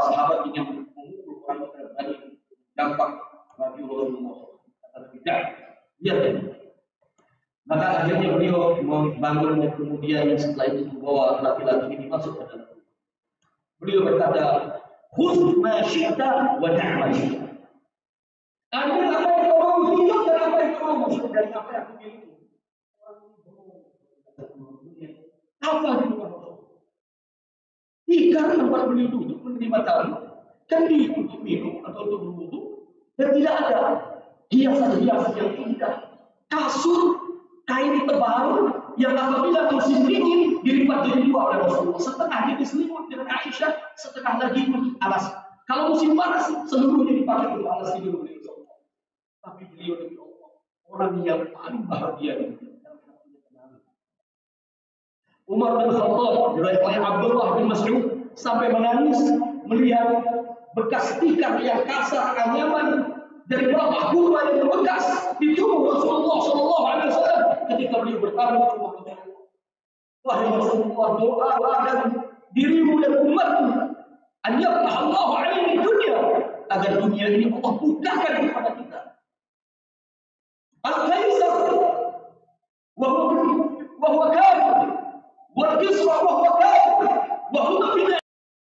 sahabat ingin mengukur orang berani dampak bagi Rasulullah. Kata tidak, lihat ya. Maka akhirnya beliau membangun, kemudian setelah itu membawa laki-laki ini masuk ke dalam. Beliau berkata, "Khudh ma syi'ta wa da' ma syi'ta." Ambil apa yang kau mau hidup dan apa yang kau mau musik dari apa yang aku miliki. Apa di rumah Rasul? Tikar tempat beliau duduk menerima tamu, kendi untuk minum atau untuk berwudu, dan tidak ada hiasan-hiasan yang indah, kasur kain tebal yang apabila musim dingin dilipat jadi dua oleh Rasulullah, setengah diselimut dengan Aisyah, setengah lagi untuk alas. Kalau musim panas seluruhnya dipakai untuk alas tidur beliau. Tapi beliau demi Allah orang yang paling bahagia di dunia. Umar bin Khattab diriwayatkan Abdullah bin Mas'ud sampai menangis melihat bekas tikar yang kasar, anyaman dari bawah kurma yang bekas di tubuh Rasulullah SAW ketika beliau bertaruh ke rumah Rasulullah. Wahai Rasulullah, doakan dirimu dan umatmu an yaftaha Allah alaina dunia, agar dunia ini Allah bukakan kepada kita. Al-Kaisar wa huwa kafir, wal Kisra wa huwa kafir, wa huwa bid'ah.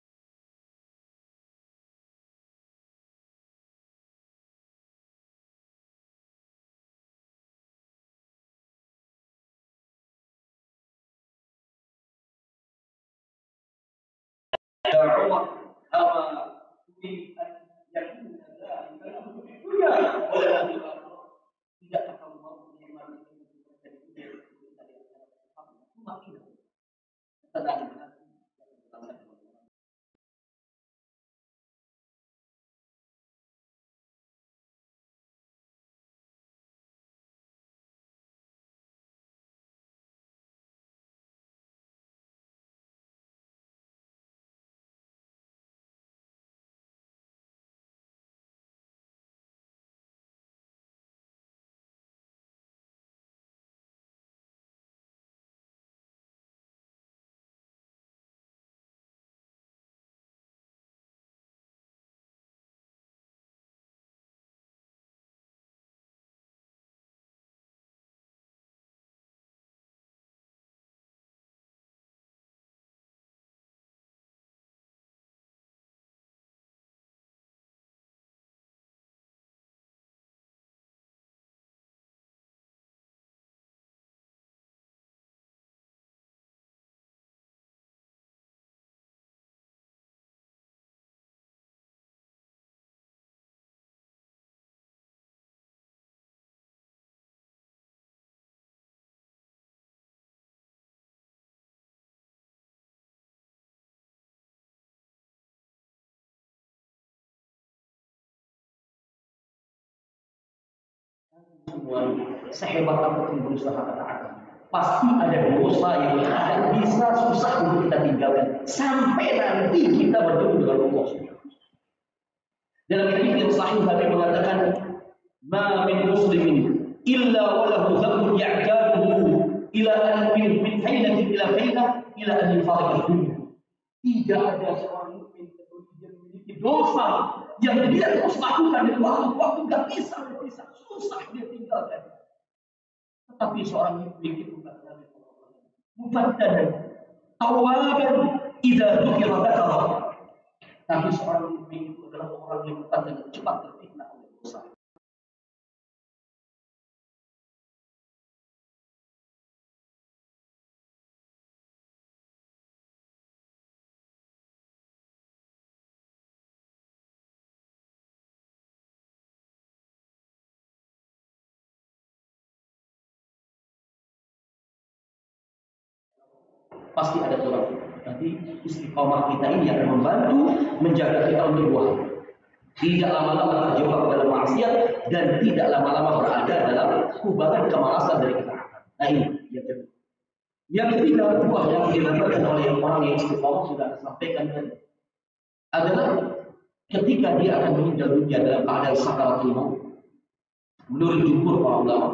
Ya Umar, ama turid an yakuna dzalika lahu fid dunya wa la fil akhirah. Tidak akan mau menikmati kehidupan dari dunia dari akhirat. Makin tenang hati dan tenang. Sehebat apapun berusaha katakan, pasti ada dosa yang akan bisa susah untuk kita tinggalkan sampai nanti kita bertemu dengan Allah. Dalam hadis sahih Nabi mengatakan, "Ma min muslimin illa wa lahu dhanbun ya'taduhu ila an min hainatin ila hainah ila an yufariqa dunya." Tidak ada seorang mukmin yang memiliki dosa yang dia terus lakukan dari waktu-waktu gak bisa berpisah, susah dia tinggalkan. Tetapi seorang mukmin itu kata Nabi sallallahu alaihi wasallam, mubaddalan tawaban idza dzukira dzakara. Tapi seorang mukmin itu adalah orang yang cepat terfitnah oleh dosa. Pasti ada orang. Nanti istiqomah kita ini akan membantu menjaga kita untuk dua hal. Tidak lama-lama terjebak dalam maksiat dan tidak lama-lama berada dalam kubangan kemalasan dari kita. Nah ini yang kedua. Yang ketiga, dua yang dilakukan oleh orang yang istiqomah sudah disampaikan tadi adalah ketika dia akan meninggal dunia dalam keadaan sakaratul maut. Menurut jumhur para ulama,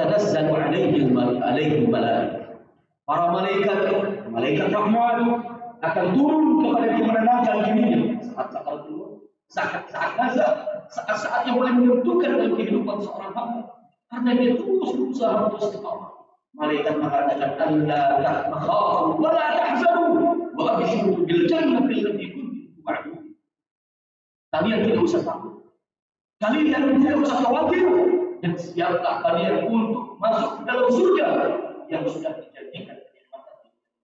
tatanazzalu alaihi malaikah. Para malaikat rahmat akan turun kepada dia menenangkan dirinya saat-saat dulu, saat-saat nazar, saat-saat yang paling menentukan dalam kehidupan seorang hamba. Karena dia terus berusaha untuk istiqamah. Malaikat mengatakan, "Alla takhafu wa la tahzanu wa abshiru bil jannati allati kuntum tu'adun." Kalian tidak usah takut. Kalian tidak usah khawatir dan siaplah kalian untuk masuk ke dalam surga yang sudah dijanjikan kenikmatan.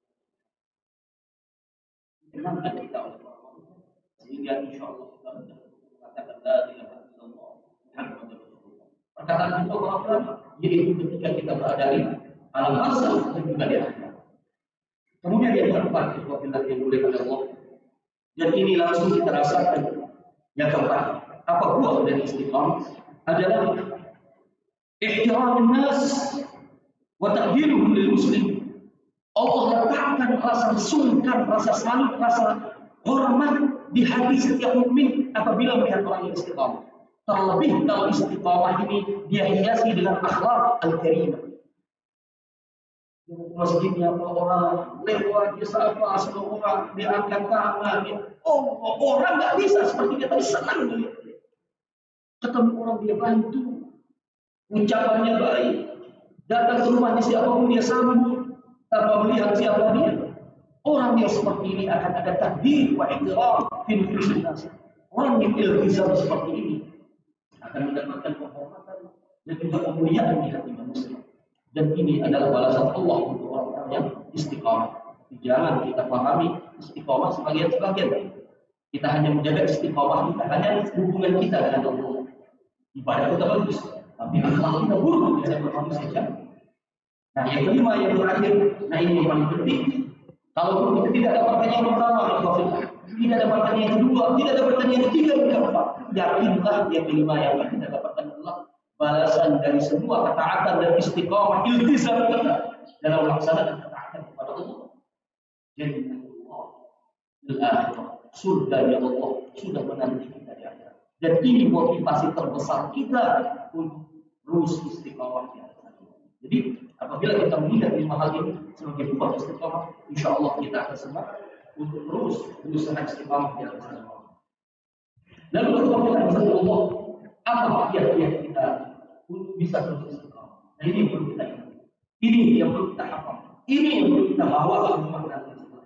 Tenangkan kita oleh Allah sehingga insyaallah kita mengatakan la ilaha illallah Muhammadur Rasulullah. Perkataan itu apa? Yaitu ketika kita berada di alam barzakh dan juga di akhirat. Kemudian yang keempat, apabila yang boleh oleh Allah, dan ini langsung kita rasakan. Yang keempat, apa buah dari istiqamah adalah ihtiram nas wa taqdiruhum lil muslim. Allah letakkan rasa sungkan, rasa salut, rasa hormat di hati setiap mukmin apabila melihat orang yang istiqamah. Terlebih kalau istiqamah ini dia hiasi dengan akhlak al-karimah. Masjidnya orang lewat dia sapa semua orang, dia angkat tangan, orang nggak bisa seperti dia, tapi senang dia. Ketemu orang dia bantu, ucapannya baik, datang ke rumahnya siapapun dia sambut tanpa melihat siapa dia. Orang yang seperti ini akan ada takdir wa ihtiram fi nufusin nas. Orang yang iltizam seperti ini akan mendapatkan penghormatan dan juga kemuliaan di hati manusia. Dan ini adalah balasan Allah untuk orang-orang yang istiqamah. Jangan kita pahami istiqamah sebagian-sebagian. Kita hanya menjaga istiqamah kita, hanya hubungan kita dengan Allah. Ibadah kita bagus, tapi akhlak kita buruk, kita berlaku saja. Nah, yang kelima, yang terakhir, nah ini yang paling penting. Kalau kita tidak dapatkan yang pertama, tidak dapatkan yang kedua, tidak dapatkan yang ketiga, yang keempat, yakinlah yang kelima yang akan kita dapatkan adalah balasan dari semua ketaatan dan istiqamah iltizam kita dalam melaksanakan ketaatan kepada Allah. Jannatullah fil akhirah, surga yang Allah sudah menanti kita di akhirat. Dan ini motivasi terbesar kita untuk terus istiqamah di atas. Jadi apabila kita melihat lima hal ini sebagai buah istiqamah, insya Allah kita akan semangat untuk terus berusaha istiqamah di atas. Lalu apabila Allah, apa kiat-kiat kita untuk bisa terus istiqamah? Nah, ini yang perlu kita ingat. Ini yang perlu kita hafal. Ini yang perlu kita bawa ke rumah nanti.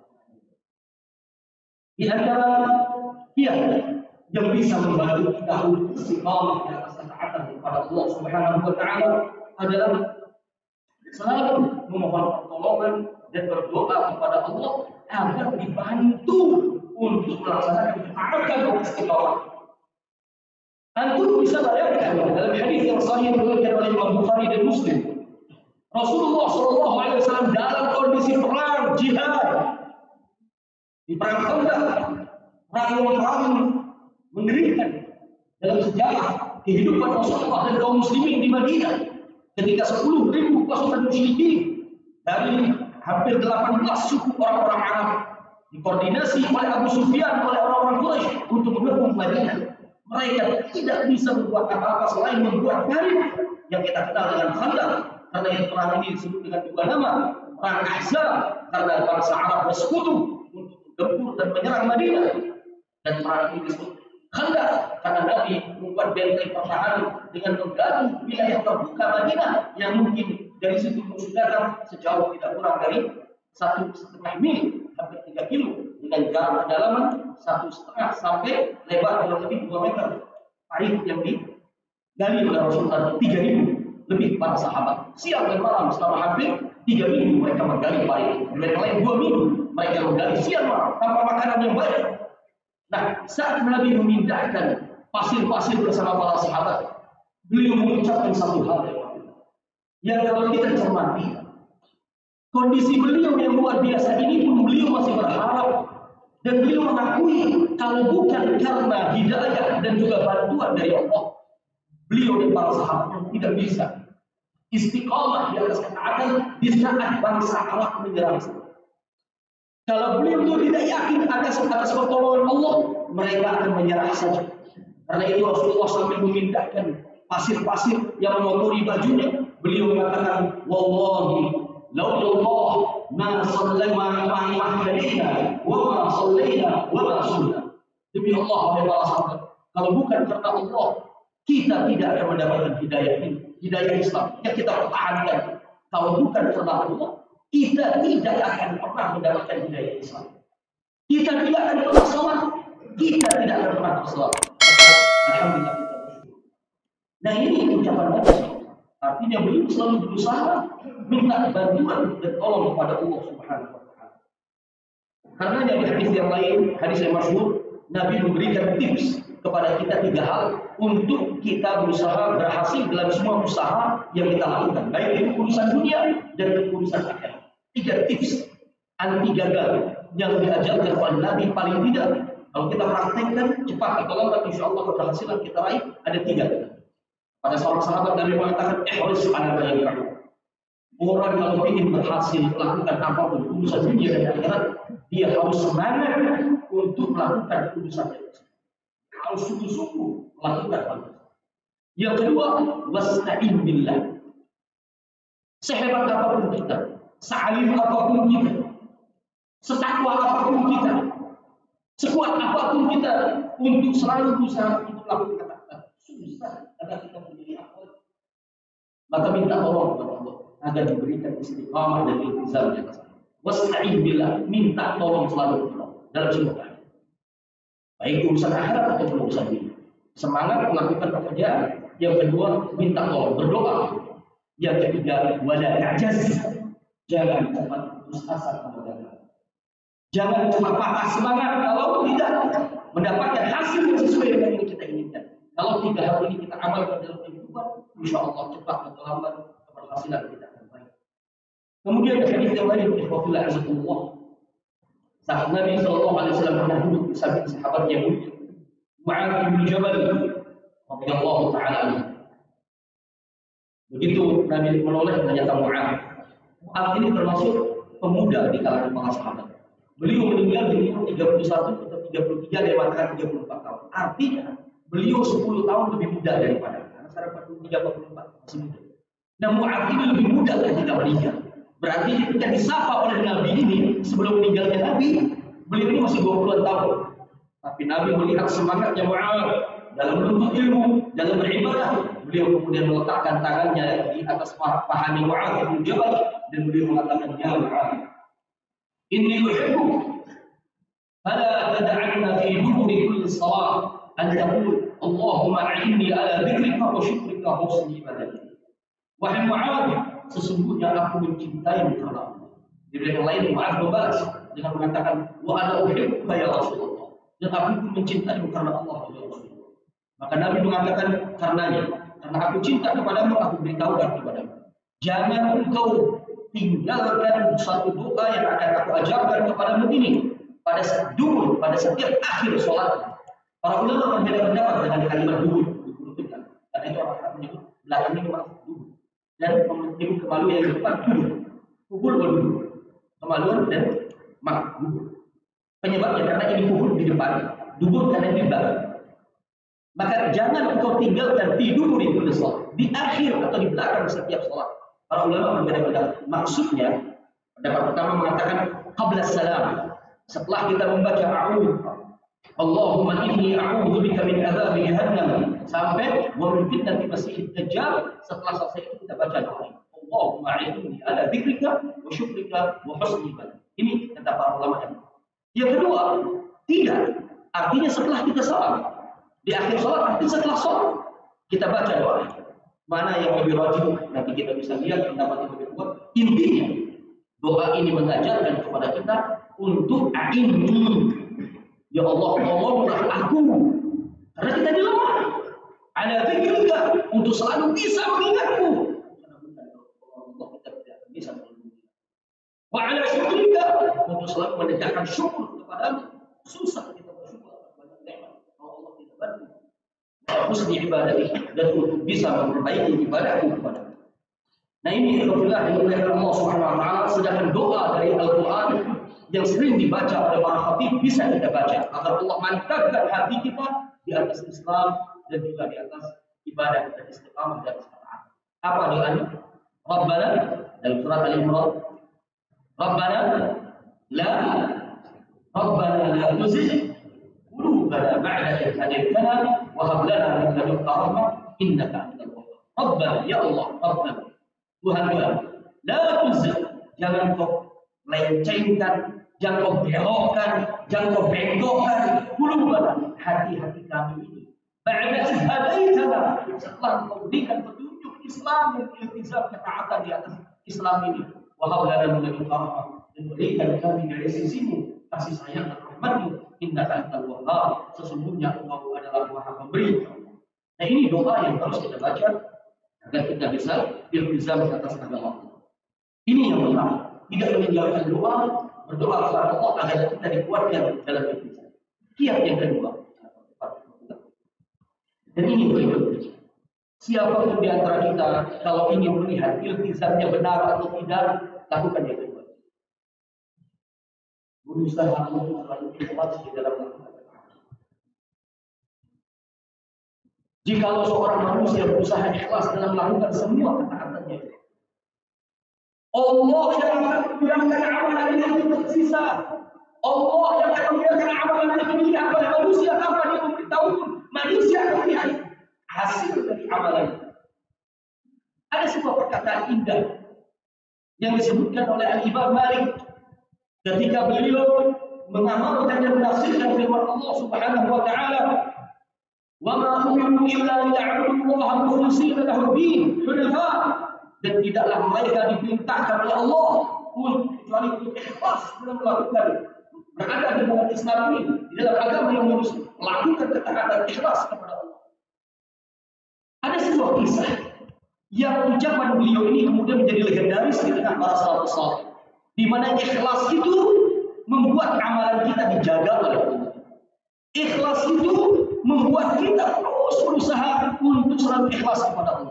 Di antara kiat yang bisa membantu kita untuk istiqamah di atas ketaatan kepada Allah Subhanahu wa taala adalah selalu memohon pertolongan dan berdoa kepada Allah agar dibantu untuk melaksanakan ketaatan dan istiqamah. Antum bisa bayangkan dalam hadis yang sahih diriwayatkan oleh Imam Bukhari dan Muslim, Rasulullah SAW dalam kondisi perang jihad di perang Khandaq, perang yang paling mengerikan dalam sejarah kehidupan Rasulullah dan kaum muslimin di Madinah, ketika 10.000 pasukan musyrikin dari hampir 18 suku orang-orang Arab dikoordinasi oleh Abu Sufyan oleh orang-orang Quraisy untuk mengepung Madinah. Mereka tidak bisa membuat apa-apa selain membuat garis yang kita kenal dengan Khandaq. Karena yang perang ini disebut dengan dua nama, perang Ahzab karena bangsa Arab bersekutu untuk menggempur dan menyerang Madinah, dan perang ini disebut Khandaq karena Nabi membuat benteng pertahanan dengan menggali wilayah terbuka Madinah yang mungkin dari situ musuh datang sejauh tidak kurang dari 1,5 mil hampir 3 kilo dengan jarak kedalaman 1,5 sampai lebar kurang lebih 2 meter. Parit yang digali oleh Rasulullah 3.000 lebih para sahabat. Siang dan malam selama hampir 3 minggu mereka menggali parit. Mereka lain 2 minggu mereka menggali siang malam tanpa makanan yang baik. Nah, saat Nabi memindahkan pasir-pasir bersama para sahabat, beliau mengucapkan satu hal yang kalau kita cermati, kondisi beliau yang luar biasa ini pun beliau masih berharap dan beliau mengakui kalau bukan karena hidayah dan juga bantuan dari Allah, beliau dan para sahabat tidak bisa istiqamah di atas ketaatan di saat bangsa Arab menyerang. Kalau beliau itu tidak yakin atas pertolongan Allah, mereka akan menyerah saja. Karena itu Rasulullah sambil memindahkan pasir-pasir yang mengotori bajunya, beliau mengatakan, "Wallahi, laulullah ma sallama ma'ahadina wa ma shallaina wa ma sunna. Demi Allah, wahai para sahabat, kalau bukan karena Allah, kita tidak akan mendapatkan hidayah ini, hidayah Islam yang kita pertahankan. Kalau bukan karena Allah, kita tidak akan pernah mendapatkan hidayah Islam. Kita tidak akan pernah sholat, kita tidak akan pernah bersolat. Alhamdulillah kita bersyukur. Nah ini ucapan Nabi. Artinya beliau selalu berusaha minta bantuan dan tolong kepada Allah Subhanahu wa taala. Karena di hadis yang lain, hadis yang masyhur, Nabi memberikan tips kepada kita 3 hal untuk kita berusaha berhasil dalam semua usaha yang kita lakukan, baik itu urusan dunia dan urusan akhirat. 3 tips anti gagal yang diajarkan oleh Nabi, paling tidak kalau kita praktekkan cepat atau lambat insya Allah keberhasilan kita raih ada 3. Pada seorang sahabat Nabi mengatakan ihris ala ma yanfa'u. Orang kalau ingin berhasil melakukan apapun urusan dunia dan akhirat, dia harus semangat untuk melakukan urusan itu. Harus sungguh-sungguh melakukan hal itu. Yang kedua, wasta'in billah. Sehebat apapun kita, sealim apapun kita, setakwa apapun kita, sekuat apapun kita untuk selalu berusaha untuk melakukan kata-kata susah agar kita menjadi akal, maka minta tolong kepada Allah agar diberikan istiqamah dan iltizam di atas. Wasta'in billah, minta tolong selalu dalam semua keadaan, baik urusan akhirat atau urusan dunia. Semangat melakukan pekerjaan. Yang kedua, minta tolong, berdoa. Yang ketiga, wala ta'jaz, jangan cepat putus asa kepada. Jangan cuma patah semangat kalau tidak mendapatkan hasil yang sesuai dengan yang kita inginkan. Kalau 3 hal ini kita amalkan dalam kehidupan, insya Allah cepat atau lambat keberhasilan kita akan baik. Kemudian hadis yang lain, ikhwafillah azzakumullah, sahabat Nabi SAW pernah duduk bersama sahabat yang mulia, Mu'adz bin Jabal radhiyallahu taala anhu. Begitu Nabi menoleh ternyata Mu'adz. Mu'adz ini termasuk pemuda di kalangan para sahabat. Beliau meninggal di umur 31 atau 33, dia mengatakan 34 tahun. Artinya beliau 10 tahun lebih muda daripada. Karena sekarang 43 44 masih muda. Nah Mu'adz ini lebih muda ketika meninggal. Berarti ketika disapa oleh Nabi ini sebelum meninggalnya Nabi, beliau ini masih 20-an tahun. Tapi Nabi melihat semangatnya Mu'adz dalam menuntut ilmu, dalam beribadah. Beliau kemudian meletakkan tangannya di atas pahanya Mu'adz bin Jabal dan beliau mengatakan, ya Mu'adz, inni uhibbuk, fala tad'anna fi duburi kulli salat an taqul Allahumma a'inni ala dzikrika wa syukrika wa husni ibadatik. Wahai Mu'adz, sesungguhnya aku mencintaimu karena Allah. Di ayat lain Mu'adz membalas dengan mengatakan, wa ana uhibbuka ya Rasulullah, dan aku pun mencintaimu karena Allah ya Rasulullah. Maka Nabi mengatakan, karenanya, karena aku cinta kepadamu, aku beritahukan kepadamu, jangan engkau tinggalkan satu doa yang akan aku ajarkan kepadamu ini pada dubur, pada setiap akhir sholat. Para ulama berbeda pendapat dengan kalimat dubur, karena itu orang Arab menyebut belakang ini maksud dubur, dan menyebut kemaluan yang di depan dubur, kubur atau dubur, kemaluan dan mak dubur. Penyebabnya karena ini kubur di depan, dubur karena di belakang. Maka jangan engkau tinggalkan di dubur itu di akhir atau di belakang setiap sholat. Para ulama berbeda pendapat. Maksudnya, pendapat pertama mengatakan qabla salam. Setelah kita membaca a'udzu, Allahumma inni a'udzu bika min adzabi jahannam sampai wa min fitnati masiihid dajjal. Setelah selesai itu kita baca doa. Allahumma a'inni ala dzikrika wa syukrika wa husni ibadatik. Ini kata para ulama. Yang kedua, tidak. Artinya setelah kita salam. Di akhir sholat, artinya setelah sholat kita baca doa. Mana yang lebih rajin, nanti kita bisa lihat pendapat yang lebih kuat. Intinya doa ini mengajarkan kepada kita untuk a'inni, ya Allah tolonglah aku, karena kita dilemah. Ala dzikrika, untuk selalu bisa mengingatku. Allah kita tidak bisa mengingatku. Wa ala syukrika, untuk selalu mendekatkan syukur kepadamu. Susah kita bersyukur atas banyak nikmat kalau Allah tidak bantu. Husni ibadatik, dan untuk bisa memperbaiki ibadahku kepada. Nah ini alhamdulillah yang dimuliakan Allah Subhanahu wa taala, sedangkan doa dari Al-Qur'an yang sering dibaca oleh para khatib bisa kita baca agar Allah mantapkan hati kita di atas Islam dan juga di atas ibadah dan istiqamah dan taat. Apa doanya? Rabbana dalam surat Al-Imran, Rabbana la Rabbana la tuzigh qulubana ba'da idh hadaytana wa hab lana min ladunka rahmah innaka antal wahhab. Rabbana, ya Allah, Rabbana, Tuhan kami, la tuzigh, jangan kau lencengkan, jangan kau belokkan, jangan kau bengkokkan qulubana, hati-hati kami ini. Ba'da idh hadaitana, setelah kau berikan petunjuk Islam dan iltizam ketaatan di atas Islam ini. Wa hab lana min ladunka rahmah, dan berikan kami dari sisimu kasih sayang dan rahmatmu. Innaka antal wahhab, sesungguhnya Engkau adalah Maha Pemberi. Nah, ini doa yang harus kita baca agar kita bisa iltizam atas agama Allah. Ini yang pertama, tidak meninggalkan doa, berdoa kepada Allah agar kita dikuatkan dalam iltizam. Kiat yang kedua, dan ini berikutnya. Siapapun di antara kita kalau ingin melihat iltizamnya benar atau tidak, lakukan yang kedua. Berusaha untuk selalu ikhlas di dalam melakukan. Jikalau seorang manusia berusaha ikhlas dalam melakukan semua ketaatannya, Allah yang akan membiarkan amalan itu tersisa. Allah yang akan membiarkan amalan itu dilihat oleh manusia tanpa dia memberitahu manusia akan melihat hasil dari amalan. Ada sebuah perkataan indah yang disebutkan oleh Al-Imam Malik ketika beliau mengamalkan dan menafsirkan firman Allah Subhanahu wa taala, "Wa ma umiru illa liya'budullaha mukhlishina lahu-d-din hunafa." Dan tidaklah mereka diperintahkan oleh Allah kecuali untuk ikhlas dalam melakukan berada di dalam Islam ini, di dalam agama yang lurus, melakukan ketaatan ikhlas kepada Allah. Ada sebuah kisah yang ucapan beliau ini kemudian menjadi legendaris di tengah para salafus saleh, di mana ikhlas itu membuat amalan kita dijaga oleh Allah. Ikhlas itu membuat kita terus berusaha untuk selalu ikhlas kepada Allah.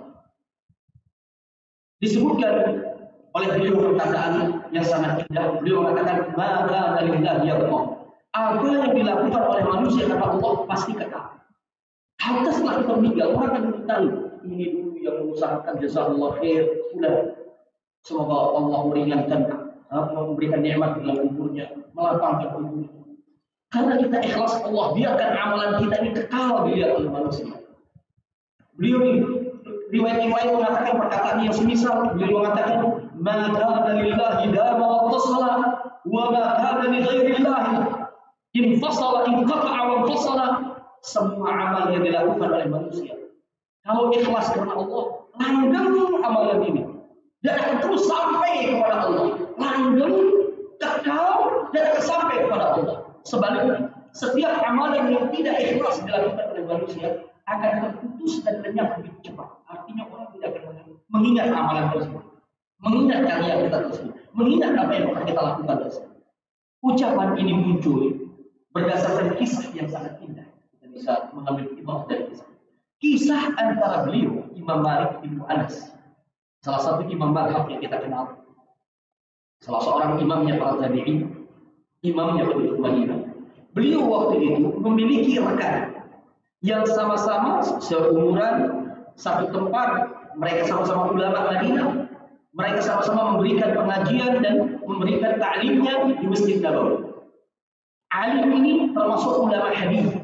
Disebutkan oleh beliau perkataan yang sangat indah. Beliau mengatakan, "Maka lillahi yaqum." Apa yang dilakukan oleh manusia kata Allah pasti kekal. Hatta setelah kita meninggal, orang akan tahu ini dulu yang mengusahakan, jazakallah khair, sudah semoga Allah meringankan, memberikan nikmat dalam kuburnya, melapangkan kuburnya. Karena kita ikhlas Allah, biarkan amalan kita ini kekal dilihat oleh manusia. Beliau ini riwayat-riwayat mengatakan perkataan yang semisal. Beliau mengatakan, "Ma kana lillahi dama wa tasala, wa ma kana li ghairillahi infasala inqata'a wa infasala." Semua amal yang dilakukan oleh manusia, kalau ikhlas karena Allah, langgeng amalan ini dan akan terus sampai kepada Allah. Langgeng, kekal, dan akan sampai kepada Allah. Sebaliknya, setiap amalan yang tidak ikhlas dilakukan oleh manusia akan terputus dan lenyap lebih cepat. Artinya orang tidak akan mengingat amalan tersebut, mengingat karya kita tersebut, mengingat apa yang pernah kita lakukan tersebut. Ucapan ini muncul berdasarkan kisah yang sangat indah. Kita bisa mengambil hikmah dari kisah antara beliau, Imam Malik bin Anas, salah satu imam mazhab yang kita kenal, salah seorang imamnya para tabi'in, imamnya penduduk Madinah. Beliau waktu itu memiliki rekan yang sama-sama seumuran, satu tempat, mereka sama-sama ulama Madinah, mereka sama-sama memberikan pengajian dan memberikan ta'limnya di Masjid Nabawi. Alim ini termasuk ulama hadis.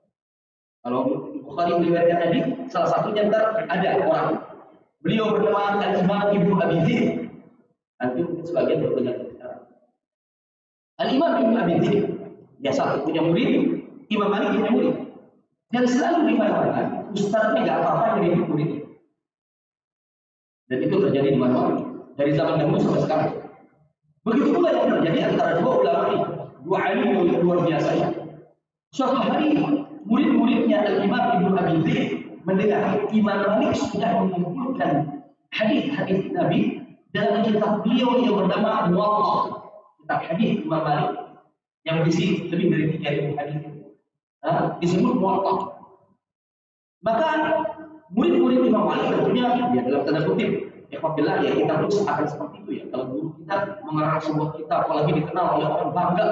Kalau Bukhari meriwayatkan hadis, salah satunya ada orang. Beliau bernama Al-Imam Ibnu Abi Dzib. Nanti sebagian berdengar sekarang. Al-Imam Ibnu Abi Dzib biasa punya murid, Imam Malik punya murid. Dan selalu dimana-mana, ustaznya nggak apa-apa jadi murid. Dan itu terjadi di mana-mana, dari zaman dahulu sampai sekarang. Begitu pula yang terjadi antara dua ulama ini, dua alim yang luar biasa ini. Suatu hari, murid-muridnya Al-Imam Ibnu Abi Dzib mendengar Imam Malik sudah mengumpulkan hadis-hadis Nabi dalam kitab beliau yang bernama Muwatta, kitab hadis Imam Malik yang berisi lebih dari 3.000 hadis. Disebut Muwatta. Maka murid-murid Imam Malik tentunya ya dalam tanda kutip, apabila ya kita terus akan seperti itu ya. Kalau guru kita mengarang sebuah kitab, apalagi dikenal oleh orang bangga,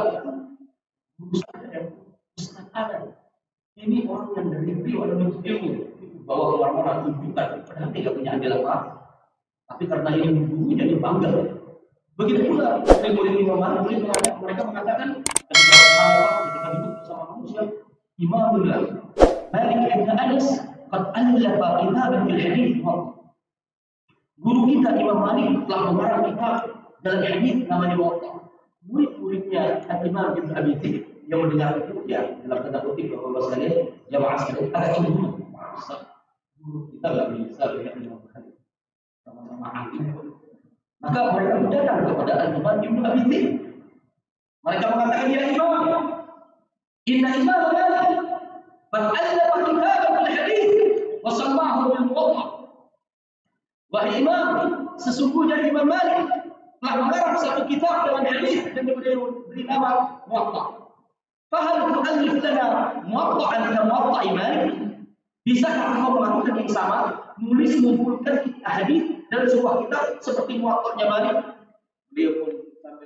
Ustaz ada. Ini orang yang dari negeri, orang yang ilmu, bawa keluar orang tunjukkan, padahal tidak punya andil apa. Tapi karena ini gurunya dia bangga. Begitu pula murid-murid Imam Malik, mereka mengatakan ketika sahabat ketika duduk bersama manusia, Imamullah Malik bin Anas qad allafa kitaban fil hadits. Guru kita Imam Malik telah mengarang kitab dalam hadis namanya Muwatta. Murid-muridnya Imam Ibn Abi Zaid yang mendengar itu ya dalam tanda kutip bahwasanya jamaah sekalian agak cemburu. Guru kita nggak bisa dengan Imam Malik sama-sama ahli. Maka mereka datang kepada Imam Ibn Abi Zaid. Mereka mengatakan, ya Imam, inna Imam Malik qad allafa kitaban fil hadits wa sammahu bil Muwatta. Wahai Imam, sesungguhnya Imam Malik telah mengarang satu kitab dalam hadis dan diberi nama Muwatta. Fahal tu'allif lana Muwatta'an ka Muwatta'i Malik? Bisakah kau melakukan yang sama, nulis mengumpulkan hadis dalam sebuah kitab seperti Muwatta'nya Malik? Beliau pun sampai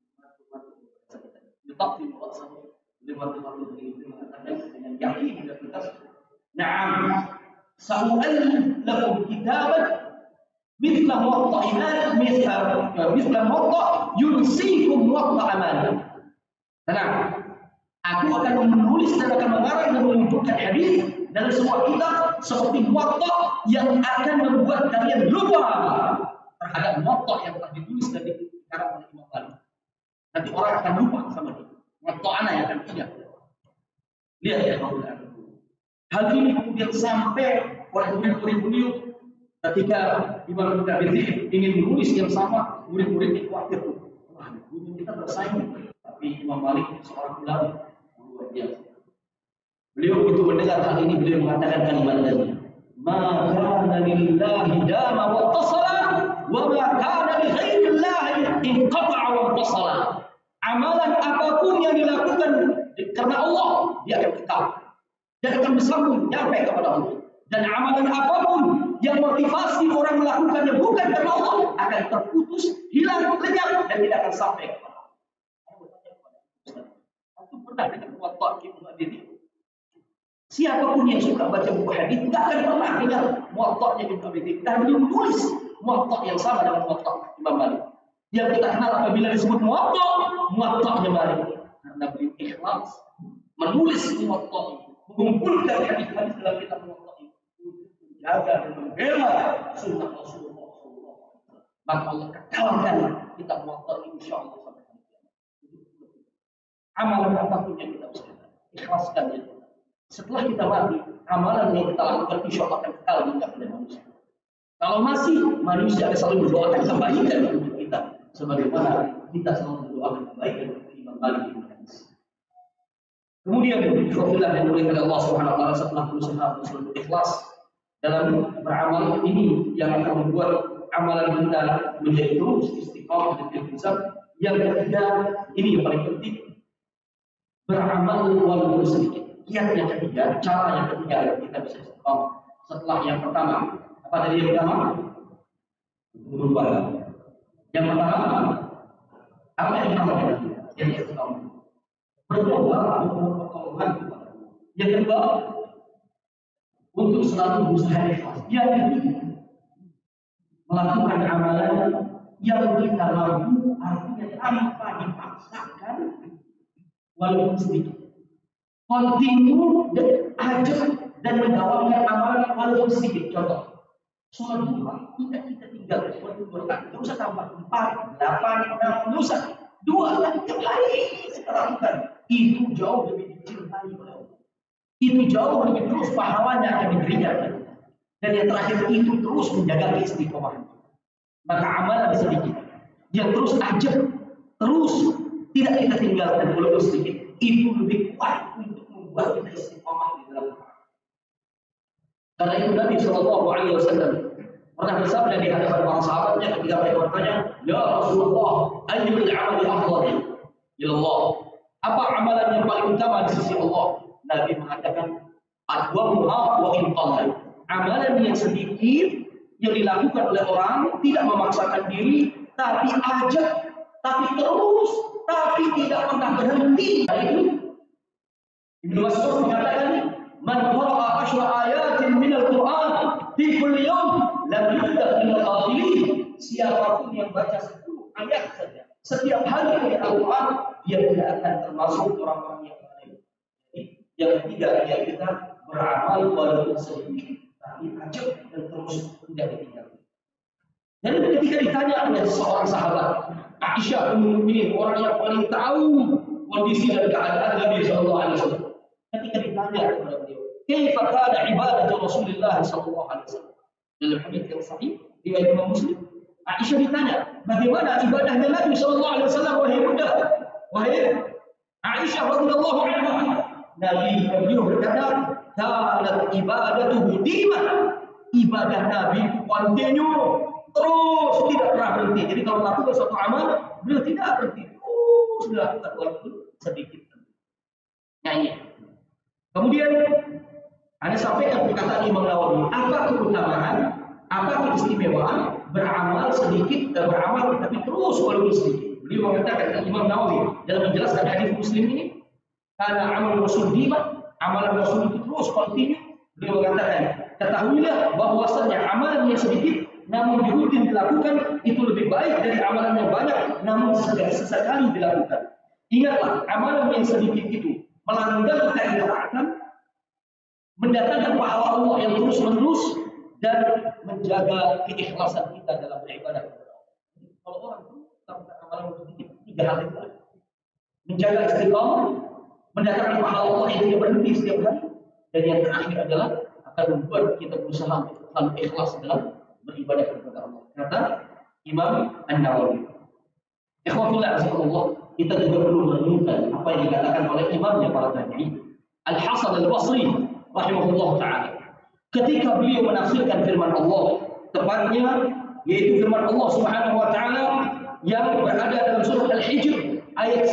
ditafsir Muwatta'. Beliau mengatakan dengan yakin dan tegas, "Na'am, sa'u'allif lakum kitaban مثل موطأ مالك مثل موطأ ينسيكم موطأ مالك." Tenang, aku akan menulis dan akan mengarang dan mengumpulkan hadis dalam sebuah kitab seperti Muwatta yang akan membuat kalian lupa terhadap Muwatta yang telah ditulis dan dikarang oleh Imam Malik. Nanti orang akan lupa sama dia. Muwatta anak yang akan ingat. Lihat ya, hal ini kemudian sampai oleh murid-murid beliau. Ketika Imam Ibn Abi Zaid ingin menulis yang sama, murid-muridnya khawatir. Wah, guru kita bersaing. Tapi Imam Malik seorang ulama luar biasa. Beliau begitu mendengar hal ini, beliau mengatakan kalimat tadi, "Ma kana lillahi dama wa tasala, wa ma kana li ghairillahi inqata'a wa tasala." Amalan apapun yang dilakukan karena Allah, dia akan kekal. Dia akan bersambung sampai kepada Allah. Dan amalan apapun yang motivasi orang melakukannya bukan karena Allah akan terputus, hilang, lenyap dan tidak akan sampai kepada Allah. Aku pernah dengar Muwatta Ibn Abi Zaid. Siapapun yang suka baca buku hadis tidak akan pernah dengar Muwatta Ibn Abi Zaid. Dan beliau menulis Muwatta yang sama dengan Muwatta Imam Malik. Yang kita kenal apabila disebut Muwatta-nya Malik, karena beliau ikhlas menulis Muwatta, mengumpulkan hadis-hadis dalam kitab Muwatta, jaga dan membela sunnah Rasulullah SAW. Maka Allah kekalkan kita Muwatta insyaallah sampai hari kiamat. Amalan apapun yang kita usahakan, ikhlaskan ya. Setelah kita mati, amalan yang kita lakukan insyaallah akan kekal di hati manusia. Kalau masih, manusia akan selalu mendoakan kebaikan untuk kita, sebagaimana kita selalu mendoakan kebaikan untuk Imam Malik bin Anas. Kemudian, Rasulullah yang mulia Allah Subhanahu wa taala setelah berusaha untuk ikhlas dalam beramal, ini yang akan membuat amalan kita menjadi terus istiqamah dan iltizam. Yang ketiga, ini yang paling penting, beramal walaupun sedikit. Kiat yang ketiga, cara yang ketiga agar kita bisa istiqamah. Setelah yang pertama, apa tadi yang pertama? Berubah. Yang pertama, apa yang pertama? Yang istiqamah. Berdoa untuk pertolongan kepada Allah. Yang kedua, untuk selalu berusaha ikhlas. Yang ketiga, melakukan amalan yang kita mampu, artinya tanpa dipaksakan, walaupun sedikit. Continue dan ajak dan mendawamkan amalan walaupun sedikit. Contoh, sholat duha tidak kita tinggalkan waktu berkat. Tidak usah tambah 4, 8, 6, tidak usah 2 lagi tiap hari kita lakukan. Itu jauh lebih dicintai oleh Allah. Itu jauh lebih terus pahalanya akan diberikan. Dan yang terakhir itu terus menjaga keistiqomahan. Maka amalan sedikit yang terus ajak, terus tidak kita tinggalkan walaupun sedikit, itu lebih kuat untuk membuat kita istiqomah di dalam hal. Karena itu Nabi SAW pernah bersabda di hadapan para sahabatnya ketika mereka bertanya, "Ya Rasulullah, ayyul amali afdal ila Allah?" Apa amalan yang paling utama di sisi Allah? Nabi mengatakan, "Adwamuha wa in qalla." Amalan yang sedikit yang dilakukan oleh orang, tidak memaksakan diri, tapi ajak, tapi terus, tapi tidak pernah berhenti. Itu Ibnu Mas'ud mengatakan, "Man qara'a 10 ayatin minal Qur'an fi kulli yawm lam yudrak minal ghafilin." Siapapun yang baca 10 ayat saja Setiap hari dari Al-Quran dia tidak akan termasuk orang-orang yang lain. Yang ketiga, dia kita beramal walaupun sedikit, tapi ajak dan terus tidak ditinggalkan. Dan ketika ditanya oleh seorang sahabat, Aisyah Ummul Mukminin, orang yang paling tahu kondisi dan keadaan Nabi Sallallahu Alaihi Wasallam, ketika ditanya kepada beliau, "Kaifa kana ibadatu Rasulullah Sallallahu Alaihi Wasallam?" Dalam hadis yang sahih riwayat Imam Muslim, Aisyah ditanya, bagaimana ibadahnya Nabi Sallallahu Alaihi Wasallam, wahai bunda, wahai Aisyah radhiyallahu anha. Nabi beliau berkata, "Kanat ibadatuhu dimah." Ibadah Nabi itu kontinu, terus tidak pernah berhenti. Jadi kalau melakukan suatu amal, beliau tidak berhenti, terus dilakukan walaupun sedikit. Nah ini. Kemudian ada sampaikan perkataan Imam Nawawi, apa keutamaan, apa keistimewaan beramal sedikit, beramal tapi terus walaupun sedikit. Beliau mengatakan, Imam Nawawi dalam menjelaskan hadis Muslim ini, karena amal Rasul dimah, amalan Rasul itu terus kontinu. Beliau mengatakan, ketahuilah bahwasannya amalan yang sedikit namun rutin dilakukan itu lebih baik dari amalan yang banyak namun sesekali dilakukan. Ingatlah, amalan yang sedikit itu melanggar ketaatan, mendatangkan pahala Allah yang terus-menerus dan menjaga keikhlasan kita dalam beribadah kepada Allah. Kalau orang itu melakukan amalan sedikit, 3 hal itu: menjaga istiqamah, mendatangkan pahala Allah yang tidak berhenti setiap hari, dan yang terakhir adalah akan membuat kita berusaha selalu ikhlas dalam beribadah kepada Allah. Kata Imam An-Nawawi. Ikhwatullah azzakallah, kita juga perlu merenungkan apa yang dikatakan oleh imamnya para tabi'in, Al-Hasan Al-Basri rahimahullah ta'ala. Ketika beliau menafsirkan firman Allah, tepatnya yaitu firman Allah Subhanahu wa taala yang berada dalam surah Al-Hijr ayat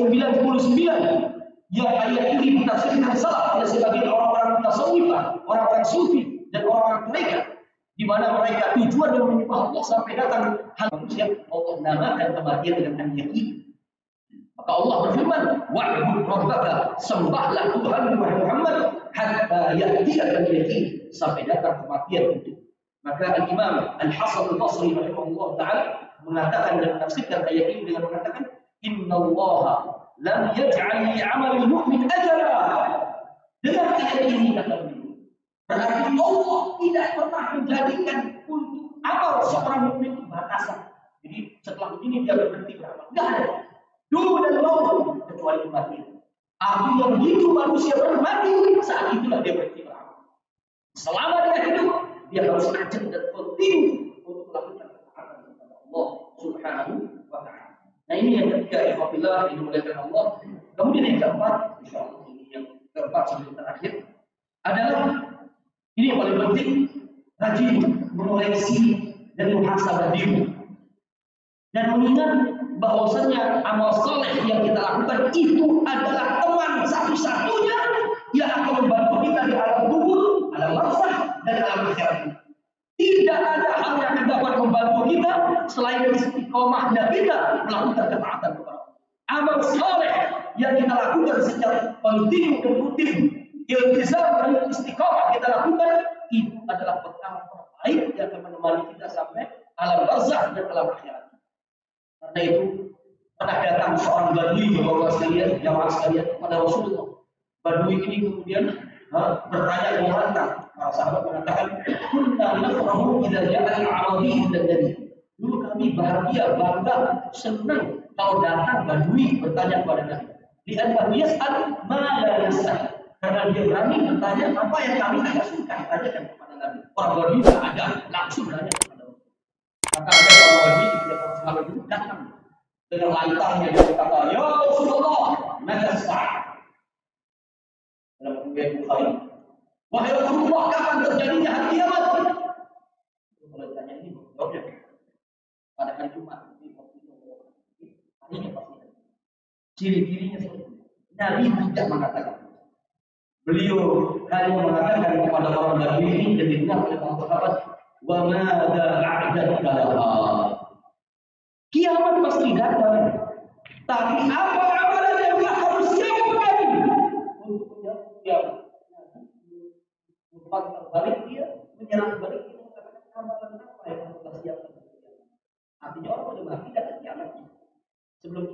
99. Yang ayat ini ditafsirkan salah oleh sebagian orang-orang mutasawwifah, orang-orang sufi dan orang-orang mereka, di mana mereka tujuan dan menyembah Allah sampai datang hal manusia, Allah namakan kematian dengan yakin. Maka Allah berfirman, "Wa'bud rabbaka", sembahlah Tuhan Muhammad hatta ya'tiyakal yakin, sampai datang kematian itu. Maka Imam Al-Hasan Al-Basri rahimahullah taala mengatakan dan menafsirkan ayat ini dengan mengatakan, "Innallaha lam yaj'al li 'amalil mu'min ajala." Dengan ayat ini kata beliau, berarti Allah tidak pernah menjadikan untuk amal seorang mukmin itu batasan. Jadi setelah begini dia berhenti beramal. Tidak ada. Dulu dan mau kecuali kematian. Artinya begitu manusia bermati, saat itulah dia berhenti beramal. Selama dia hidup, dia harus ajak dan kontinu untuk melakukan ketaatan kepada Allah Subhanahu wa taala. Nah ini yang ketiga, ikhwafillah yang dimuliakan Allah. Kemudian yang keempat, insyaallah ini yang keempat sebelum terakhir adalah ini yang paling penting, rajin mengoreksi dan muhasabah diri dan mengingat bahwasanya amal soleh yang kita lakukan itu adalah teman satu-satunya yang akan membantu kita di alam kubur, alam barzakh dan alam akhirat. Tidak ada hal yang dapat membantu kita selain istiqomahnya kita melakukan ketaatan kepada Allah. Amal soleh yang kita lakukan secara kontinu dan rutin, iltizam dan istiqomah kita lakukan, itu adalah perkara terbaik yang akan menemani kita sampai alam barzakh dan alam akhirat. Karena itu pernah datang seorang badui bapak sekalian, jamaah sekalian kepada Rasulullah. Badui ini kemudian bertanya menantang. Para sahabat mengatakan, "Kunna nafrahu idza ja'a al-'arabi ila nabi." Dulu kami bahagia, bangga, senang kalau datang badui bertanya kepada Nabi. Li'annahu yas'al ma la yas'al. Karena dia berani bertanya apa yang kami tidak suka tanyakan kepada Nabi. Orang badui tidak ada, langsung bertanya kepada Nabi. Maka ada orang badui di belakang sahabat itu datang dengan lantangnya dia berkata, "Ya Rasulullah, mata sa'ah." Dalam riwayat Bukhari, "Wahai Rasulullah, kapan terjadinya hari kiamat?" Kalau ditanya ini, jawabnya pada hari Jumat. Harinya pasti. Ciri-cirinya seperti itu. Nabi tidak mengatakan. Beliau hanya mengatakan kepada orang Badui ini dan didengar oleh para sahabat, "Wa madza a'dadta laha?" Kiamat pasti datang. Tapi apa amalan yang kita harus siapkan untuk menyambut kiamat? Menyerang balik dia, menyerang balik dia mengatakan amalan apa yang harus kita siapkan? Artinya orang sudah mati dan kiamat. Sebelum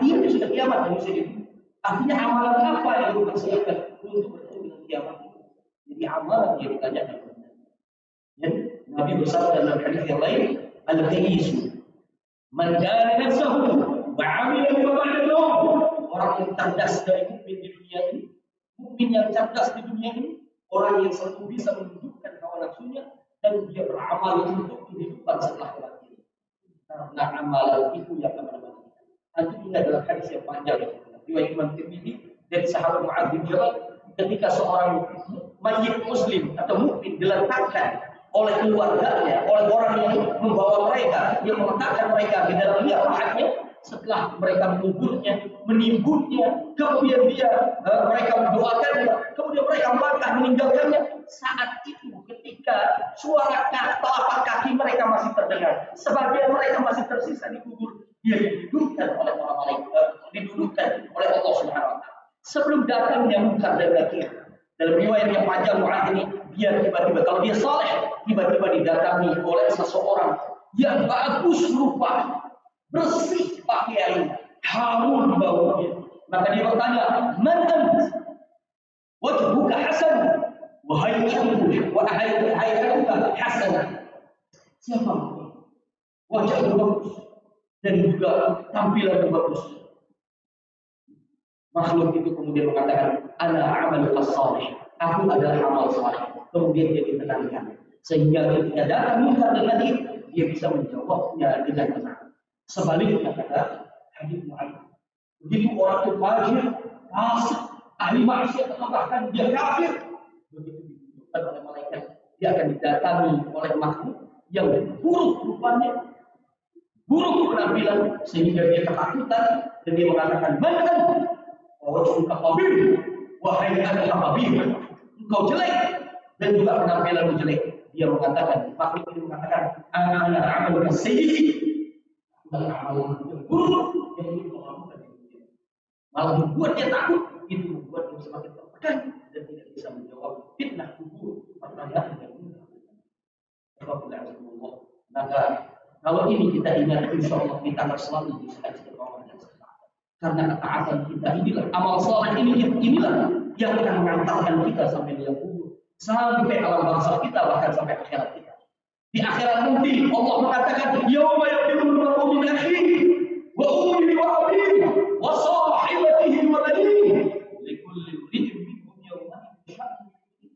artinya sudah kiamat manusia itu. Artinya amalan apa yang dipersiapkan untuk bertemu dengan kiamat itu? Jadi amalan yang ditanyakan. Dan Nabi bersabda dalam hadis yang lain, al-qayyisu man dana nafsahu wa 'amila bima ba'da al-maut. Orang yang cerdas dari mukmin di dunia ini, mukmin yang cerdas di dunia ini, orang yang selalu bisa menundukkan hawa nafsunya dan dia beramal untuk kehidupan setelah kematian. Karena amalan itu yang akan menemani. Nanti ini adalah hadis yang panjang riwayat Imam Tirmidzi dari sahabat Mu'adz bin Jabal ketika seorang mayit muslim atau mukmin diletakkan oleh keluarganya, oleh orang yang membawa mereka, yang meletakkan mereka di dalam liang lahatnya, setelah mereka menguburnya, menimbunnya, kemudian mereka mendoakannya, kemudian mereka melangkah meninggalkannya. Saat itu ketika suara telapak kaki mereka masih terdengar, sebagian mereka masih tersisa di kubur, dia didudukkan oleh para malaikat, didudukkan oleh Allah Subhanahu wa taala. Sebelum datangnya Munkar dan Nakir. Dalam riwayat yang panjang Mu'adz ini, dia tiba-tiba, kalau dia saleh, tiba-tiba didatangi oleh seseorang yang bagus rupa, bersih pakaiannya, harum baunya. Maka dia bertanya, "Man ant? Wajhuka hasan, wa hayatuka hasanah." Siapa kamu? Wajahmu bagus dan juga tampilanmu bagus. Makhluk itu kemudian mengatakan, "Ana amaluka salih." Aku adalah amal saleh. Kemudian dia ditenangkan. Sehingga ketika datang Munkar dan Nakir, dia bisa menjawabnya dengan tenang. Sebaliknya kata hadis Mu'adz, begitu orang itu fajir, fasik, ahli maksiat atau bahkan dia kafir, begitu didudukkan oleh malaikat, dia akan didatangi oleh makhluk yang buruk rupanya, buruk penampilan, sehingga dia ketakutan dan dia mengatakan, "Man anta? Wajhuka qabih, wahai anak qabih, engkau jelek dan juga penampilanmu jelek." Dia mengatakan, makhluk ini mengatakan, "Ana amaluka sayyi." Dan amal yang buruk yang itu melakukan di dunia, malah membuat dia takut, itu membuat dia semakin tertekan dan tidak bisa menjawab fitnah kubur, pertanyaan yang mudah. Maka kalau ini kita ingat, insya Allah kita akan selalu bisa istiqomah dan semangat. Karena ketaatan kita inilah, amal saleh inilah yang akan mengantarkan kita sampai di kubur, sampai alam barzakh kita, bahkan sampai akhirat kita. Di akhirat nanti Allah mengatakan, "Yauma yaqulul mar'u min akhihi wa ummihi wa abihi wa sahibatihi wa banihi likulli imri'in minhum yawma sya'nun."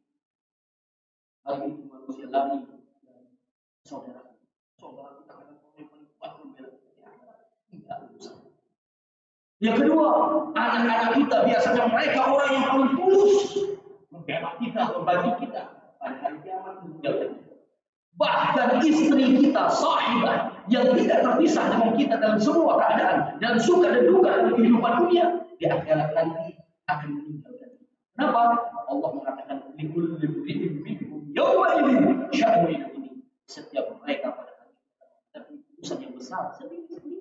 Hari itu manusia lari dan saudara kita akan kuat membela tidak usah. Yang kedua, anak-anak kita biasanya mereka orang yang paling tulus membela kita, membantu kita pada hari kiamat meninggalkan. Bahkan istri kita, sahibah, yang tidak terpisah dengan kita dalam semua keadaan, dalam suka dan duka dalam kehidupan dunia, di akhirat nanti akan meninggalkan. Kenapa? Allah mengatakan, "Likulli imri'in minhum yawma idzin sya'nun yughnihi." Setiap mereka pada hari itu urusan yang besar sendiri.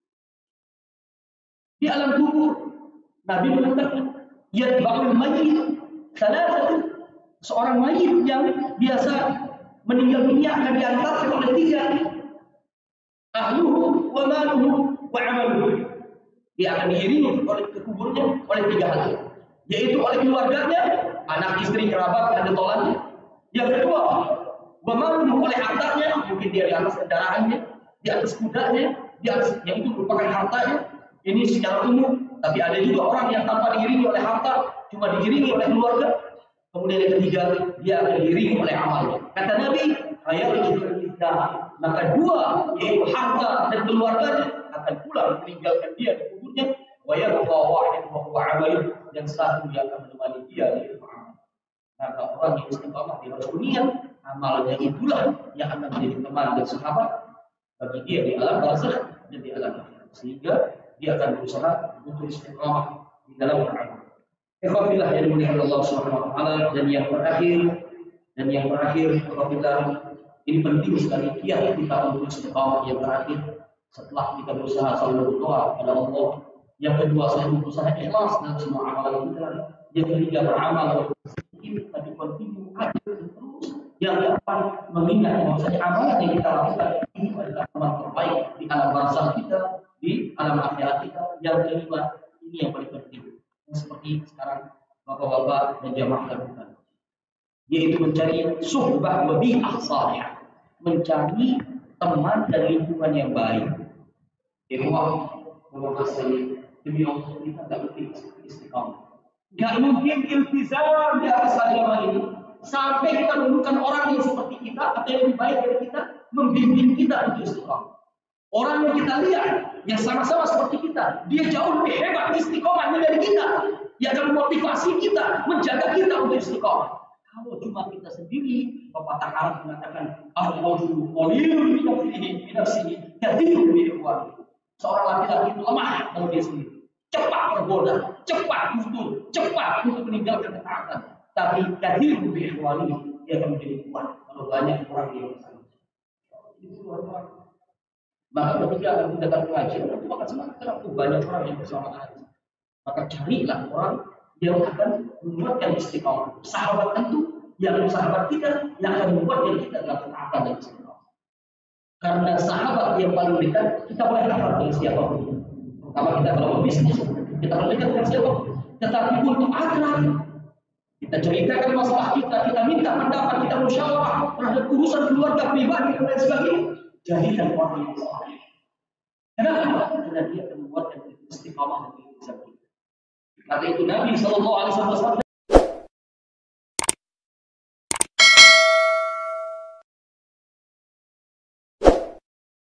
Di alam kubur, Nabi mengatakan, "Yatba'ul mayyit thalathatu." Seorang mayit yang biasa meninggal dunia akan diantarkan oleh tiga, ahluhu wa maluhu wa amaluhu. Dia akan diiringi oleh kuburnya oleh tiga hal, yaitu oleh keluarganya, anak, istri, kerabat, dan tolannya. Yang kedua, wa maluhu, oleh hartanya, mungkin dia di atas kendaraannya, di atas kudanya, di atas yang itu merupakan hartanya. Ini secara umum, tapi ada juga orang yang tanpa diiringi oleh harta, cuma diiringi oleh keluarga. Kemudian yang ketiga, dia akan diiringi oleh amalnya. Kata Nabi, maka dua, yaitu harta dan keluarganya, akan pulang meninggalkan dia di kuburnya. Dan satu yang akan menemani dia, yaitu amal. Maka orang yang istiqamah di atas dunia, amalnya itulah yang akan menjadi teman dan sahabat bagi dia di alam barzakh dan di alam akhirat. Sehingga dia akan berusaha untuk istiqamah di dalam beramal. Ikhwafillah yang dimuliakan Allah Subhanahu wa taala, dan yang terakhir ikhwafillah, ini penting sekali kiat kita untuk istiqamah yang terakhir setelah kita berusaha selalu berdoa kepada Allah. Yang kedua, selalu berusaha ikhlas dalam semua amalan kita. Yang ketiga, beramal sedikit tapi kontinu terus. Yang keempat, mengingat bahwasanya amalan yang kita lakukan ini adalah amal terbaik di alam barzakh kita, di alam akhirat kita. Yang kelima, ini yang paling penting. Seperti sekarang bapak-bapak dan jamaah lakukan, yaitu mencari suhbah wa bi'ah salihah, mencari teman dan lingkungan yang baik. Ikhwah, semoga saya demi Allah kita tak mungkin istiqamah. Gak mungkin iltizam di atas agama ini sampai kita menemukan orang yang seperti kita atau yang lebih baik dari kita membimbing kita untuk istiqamah. Orang yang kita lihat yang sama-sama seperti kita, dia jauh lebih hebat istiqamahnya dari kita, yang akan memotivasi kita, menjaga kita untuk istiqamah. Kalau cuma kita sendiri, pepatah Arab mengatakan, "Al-rajulu qalilun bi nafsihi, katsirun bi ikhwanihi." Seorang laki-laki itu lemah kalau dia sendiri, cepat tergoda, cepat mundur, cepat untuk meninggalkan ketaatan. Tapi katsirun bi ikhwanihi, dia akan menjadi kuat kalau banyak orang yang bersama. Itu luar. Maka ketika kita datang pengajian, itu akan semangat karena banyak orang yang bersama kita. Maka carilah orang yang akan membuatkan istiqamah. Sahabat tentu yang sahabat kita yang akan membuatkan kita dalam ketaatan dan istiqamah. Karena sahabat yang paling dekat kita boleh dapat dengan siapapun. Pertama kita kalau berbisnis, kita boleh dekat dengan siapapun. Tetapi untuk akrab, kita ceritakan masalah kita minta pendapat, kita musyawarah terhadap urusan keluarga pribadi dan lain sebagainya. Jadikan orang yang saleh. Kenapa? Karena dia akan membuatkan istiqamah dan istiqamah. Kata itu Nabi SAW